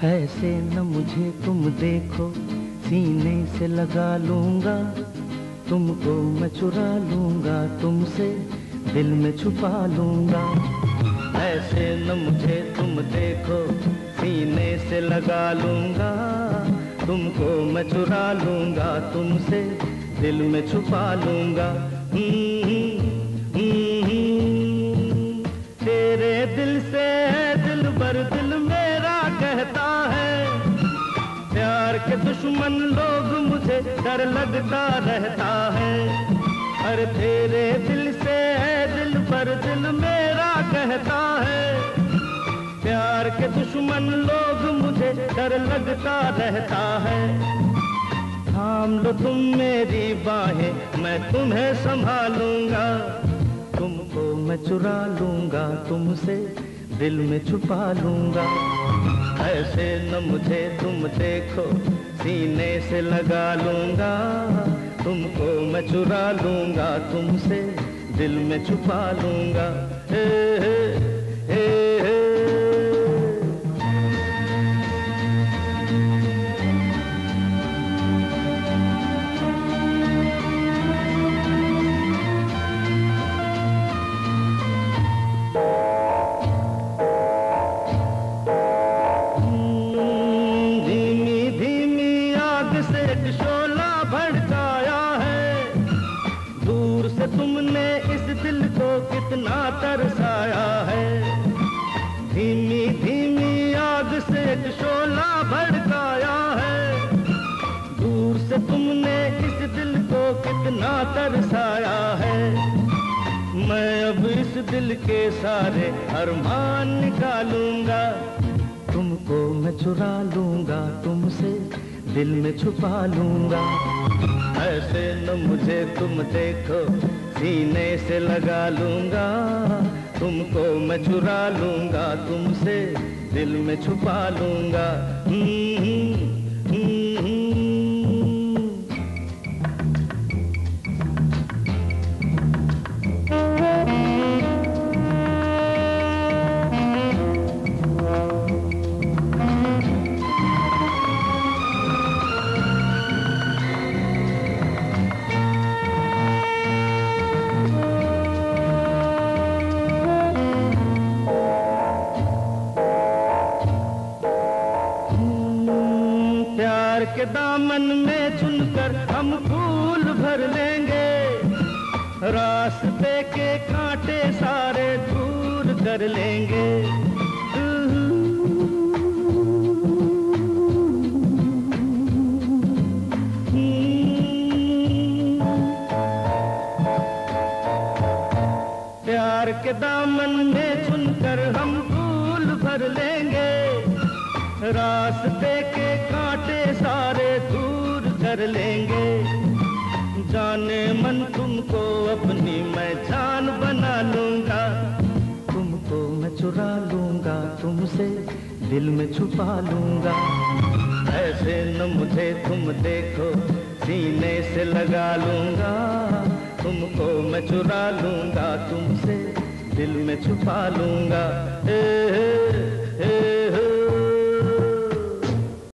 ऐसे न मुझे तुम देखो, सीने से लगा लूंगा, तुमको मैं चुरा लूंगा, तुमसे दिल में छुपा लूंगा। ऐसे न मुझे तुम देखो, सीने से लगा लूंगा, तुमको मैं चुरा लूंगा, तुमसे दिल में छुपा लूंगा। तेरे दिल से दिल भर दिल मेरा कहता है, प्यार के दुश्मन लोग मुझे डर लगता रहता है। अरे तेरे दिल से दिल भर दिल मेरा कहता है, प्यार के दुश्मन लोग मुझे डर लगता रहता है। थाम लो तुम मेरी बाहें, मैं तुम्हें संभालूंगा, तुमको मैं चुरा लूंगा, तुमसे दिल में छुपा लूंगा। ऐसे न मुझे तुम देखो, सीने से लगा लूंगा, तुमको मैं चुरा लूंगा, तुमसे दिल में छुपा लूंगा। हे हे हे हे। कितना तरसाया है, धीमी धीमी आग से एक शोला भड़काया है। दूर से तुमने इस दिल को कितना तरसाया है। मैं अब इस दिल के सारे अरमान निकालूंगा, तुमको मैं चुरा लूंगा, तुमसे दिल में छुपा लूंगा। ऐसे न मुझे तुम देखो, सीने से लगा लूंगा, तुमको मैं चुरा लूंगा, तुमसे दिल में छुपा लूंगा। के दामन में चुनकर हम फूल भर लेंगे, रास्ते के कांटे सारे दूर कर लेंगे। प्यार के दामन में चुनकर हम फूल भर लेंगे, रास्ते के कांटे सारे दूर कर लेंगे। जाने मन तुमको अपनी मैं जान बना लूंगा, तुमको मैं चुरा लूंगा, तुमसे दिल में छुपा लूंगा। ऐसे न मुझे तुम देखो, सीने से लगा लूंगा, तुमको मैं चुरा लूंगा, तुमसे दिल में छुपा लूंगा।